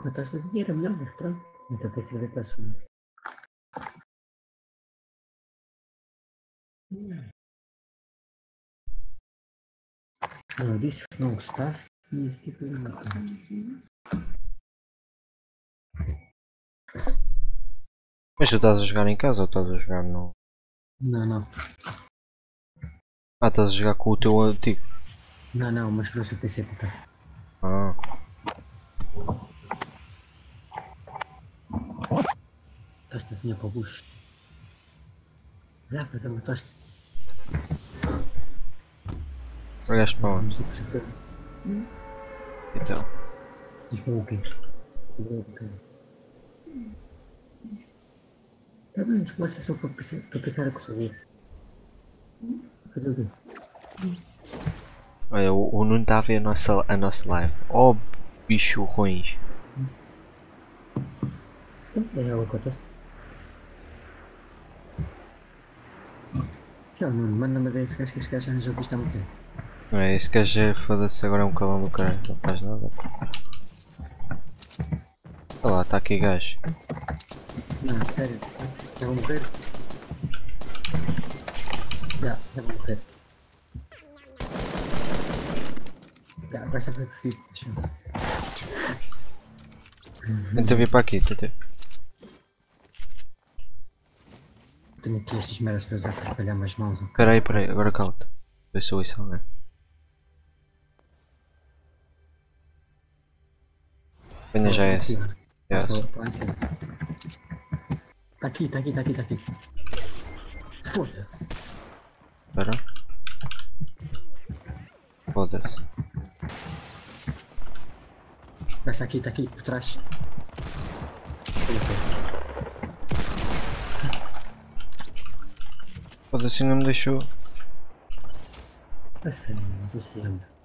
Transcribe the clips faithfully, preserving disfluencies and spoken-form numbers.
Mataste esse dinheiro, melhor, mas pronto. Então tem que deitar subir. Eu disse que não gostasse, mas tipo de uma coisa. Mas tu estás a jogar em casa ou estás a jogar no. Não, não. Ah, estás a jogar com o teu antigo? Não, não, mas trouxe o P C para cá. Ah. Tosta assim para o bucho. Já, para também tosta. Olhaste para onde? Vamos ter que super. Então. E para o quê? Tá bem, mas começa só para pensar, para pensar a correr. Fazer o quê? Olha, o, o Nuno está a ver a nossa, a nossa live. Oh, bicho ruins. É ela com a tosta. Sei lá, mano, manda-me ver esse gajo que esse gajo arranjou que isto há muito tempo. Não é, esse gajo é, foda-se, agora é um calão do caralho, não faz nada. Olha lá, está aqui gajo. Não, sério. Já vou morrer? Já, já vou morrer. Já, vai ser feito seguir. Deixa eu ver. Tenta vir para aqui, tenta. Tenho aqui estes merdas todos a atrapalhar as mãos. Espera aí, espera aí, agora cala-te. Vê se eu ouço alguém. Venha já essa. Já essa. Está aqui, está aqui, está aqui, está aqui. Foda-se. Espera. Foda-se. Está aqui, está aqui, por trás. Foda-se, não me deixou. A sério, não sei se anda.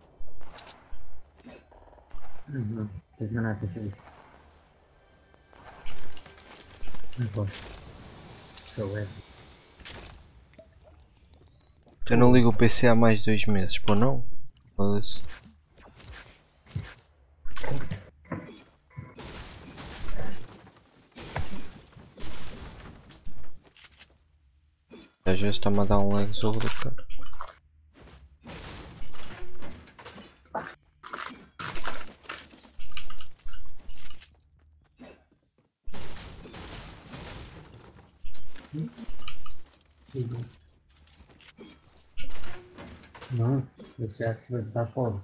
Não, não, tens nada a pensar isso. Não posso. Sou eu. Eu não ligo o P C há mais de dois meses, pô não? Foda-se. Às vezes está-me a dar um lag sobre o cara. Não, eu já que vai dar fome.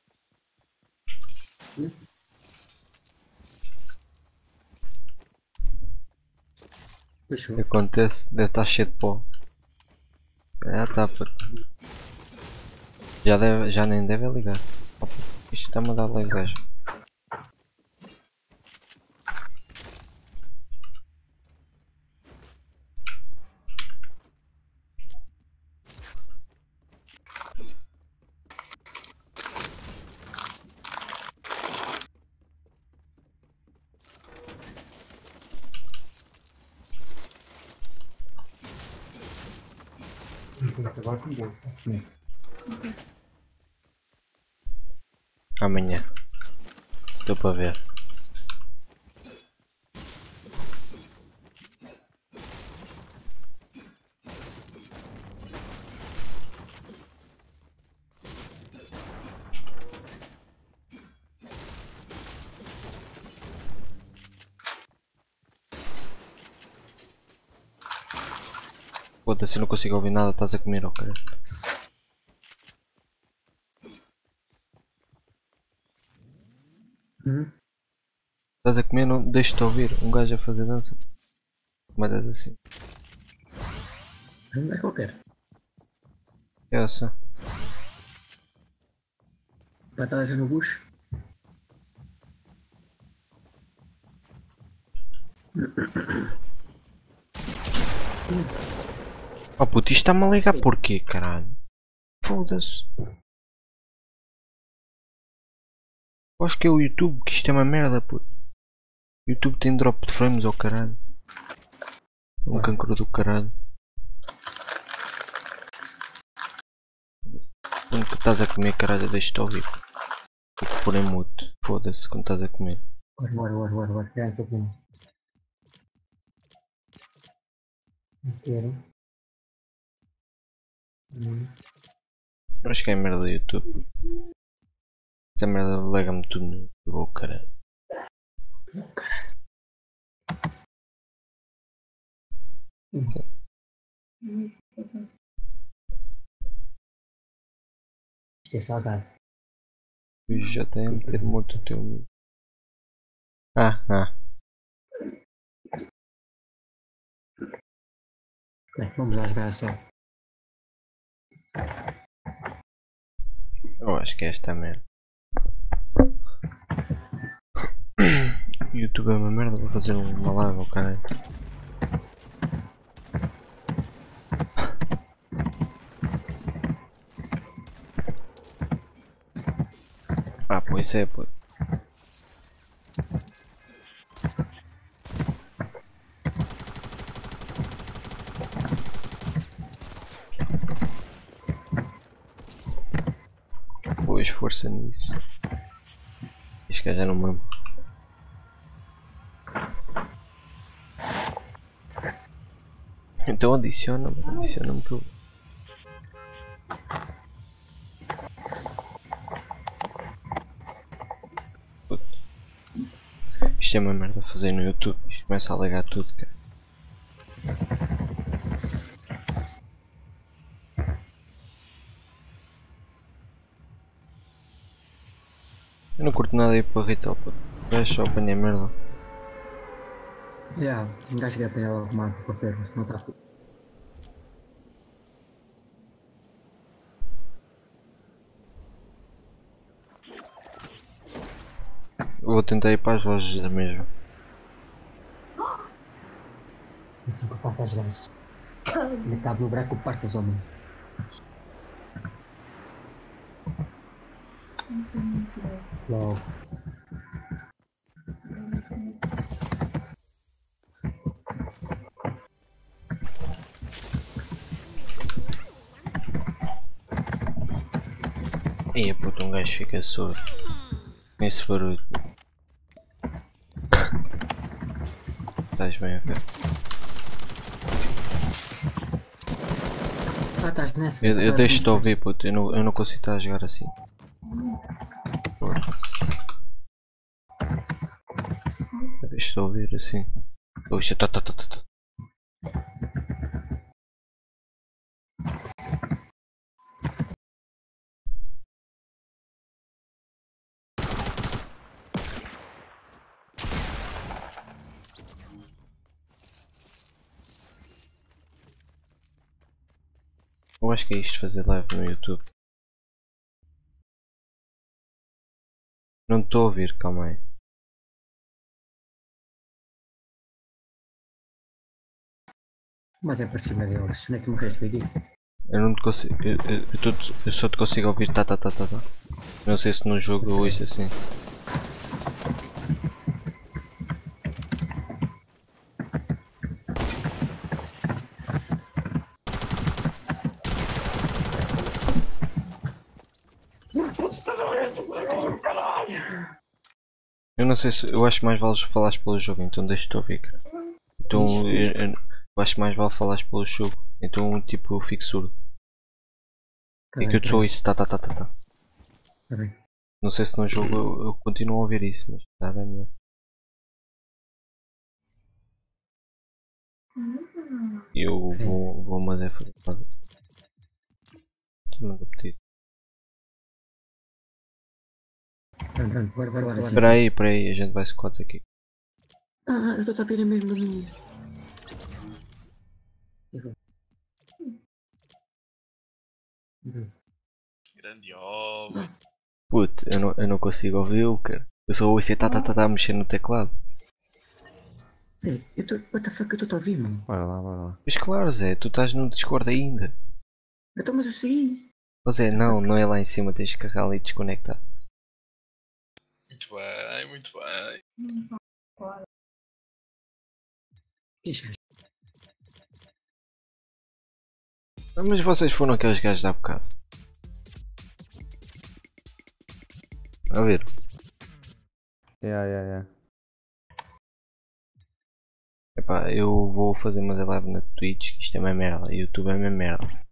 O que acontece? Deve estar cheio de pó. Já está. Já, deve, já nem deve ligar. Isto está-me a dar lag gajo. Amanhã. Estou para ver. Foda-se, eu não consigo ouvir nada, estás a comer, ó cara. Uhum. Estás a comer, não deixo-te ouvir. Um gajo a fazer dança. Mas és assim. Não é qualquer. É essa. Batatas no bucho. Oh puto, isto está-me a ligar porquê, caralho? Foda-se. Acho que é o YouTube, que isto é uma merda, puto. O YouTube tem drop de frames, oh caralho. Um cancro do caralho. Quando que estás a comer, caralho, deixa-te ouvir. Vou pôr em mute. Foda-se, quando estás a comer. Bora, bora, bora, bora, bora. Já estou com. Inteiro. Hum. Acho que é merda do YouTube. Essa merda lega-me tudo no YouTube, oh, caralho. Isto é saudade. O J M ter morto o teu amigo. Ah, ah. Bem, vamos lá jogar só. Eu acho que é esta merda. O YouTube é uma merda, vou fazer uma live ao caralho. Ah, pô, isso é, pô. Pois, força nisso. Este gajo já não me lembro. Então adiciona-me, adiciona-me que eu... Isto é uma merda fazer no YouTube, isto começa a alegar tudo, cara. Eu não curto nada aí para retail, pô. Eu só apanhei merda. Já, um gajo que apanhar logo mais para ferro, senão está tudo. Eu vou tentar ir para as lojas da mesma. Assim que eu faço as gajas. Me cabe no buraco, parto os homens. Logo. Ia puto, um gajo fica surdo com esse barulho. Estás bem a ver? Ah, estás nessa. Eu, eu deixo-te ouvir, puto, eu não, eu não consigo estar a jogar assim. Eu deixo-te ouvir assim. Oxe, tá, tá, tá, tá, tá. Eu acho que é isto, fazer live no YouTube. Não estou a ouvir, calma aí. Mas é para cima deles, não é que morreste aqui? Eu não te consigo. Eu, eu, eu, tô- eu só te consigo ouvir tá tá tá tá tá. Não sei se no jogo eu ouço assim. Eu não sei se. Eu acho mais vale falares pelo jogo, então deixa-te ouvir, cara. Então eu, eu, eu acho mais vale falares pelo jogo. Então tipo eu fico surdo. Tá É que eu te sou isso, tá tá tá tá tá. Tá bem. Não sei se no jogo eu, eu continuo a ouvir isso, mas tá bem melhor. Eu vou, vou mas é fazer nada. Manda pedido. Pronto, pronto, bora, bora, bora. Espera aí, espera aí, a gente vai squads aqui. Ah, eu estou a ver mesmo no menino. Grande homem. Puto, eu não, eu não consigo ouvir o cara. Eu só ouço e tá tá tá tá a mexer no teclado. Sei, eu estou. What the fuck, eu estou a ouvir, mano. Bora lá, bora lá. Mas claro Zé, tu estás no Discord ainda. Então, mas eu segui. Ô Zé, não, não é lá em cima, tens que carregar ali e desconectar. Muito bem, muito bem. Ixi, gajo. Ah, mas vocês foram aqueles gajos de há bocado. A ver. Yeah, yeah, yeah. Epá, eu vou fazer umas live na Twitch, que isto é uma merda, YouTube é uma merda.